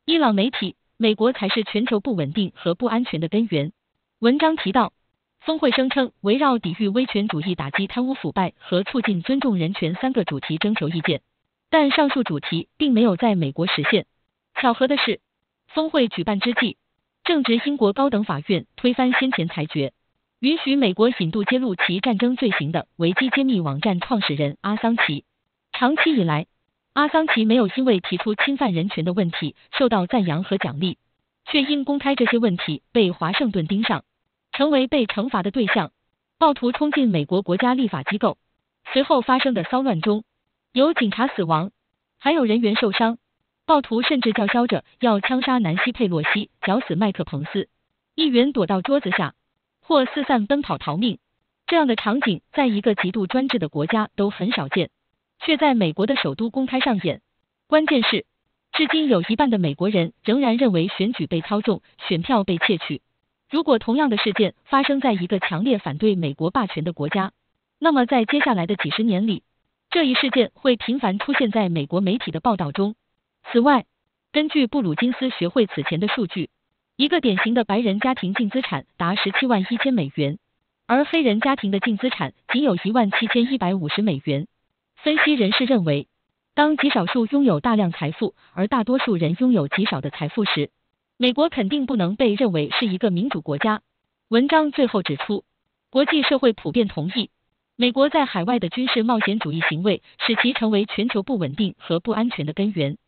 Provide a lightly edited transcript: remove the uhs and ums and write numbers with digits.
伊朗媒体，美国才是全球不稳定和不安全的根源。文章提到，峰会声称围绕抵御威权主义、打击贪污腐败和促进尊重人权3个主题征求意见，但上述主题并没有在美国实现。巧合的是，峰会举办之际，正值英国高等法院推翻先前裁决，允许美国引渡揭露其战争罪行的维基揭秘网站创始人阿桑奇。长期以来，阿桑奇没有因为提出侵犯人权的问题受到赞扬和奖励，却因公开这些问题被华盛顿盯上，成为被惩罚的对象。暴徒冲进美国国家立法机构，随后发生的骚乱中，有警察死亡，还有人员受伤。暴徒甚至叫嚣着要枪杀南希·佩洛西，绞死麦克·彭斯，议员躲到桌子下，或四散奔跑逃命。这样的场景在一个极度专制的国家都很少见，却在美国的首都公开上演。关键是，至今有一半的美国人仍然认为选举被操纵，选票被窃取。如果同样的事件发生在一个强烈反对美国霸权的国家，那么在接下来的几十年里，这一事件会频繁出现在美国媒体的报道中。此外，根据布鲁金斯学会此前的数据，一个典型的白人家庭净资产达17万1000美元，而黑人家庭的净资产仅有17150美元。分析人士认为，当极少数拥有大量财富，而大多数人拥有极少的财富时，美国肯定不能被认为是一个民主国家。文章最后指出，国际社会普遍同意，美国在海外的军事冒险主义行为使其成为全球不稳定和不安全的根源。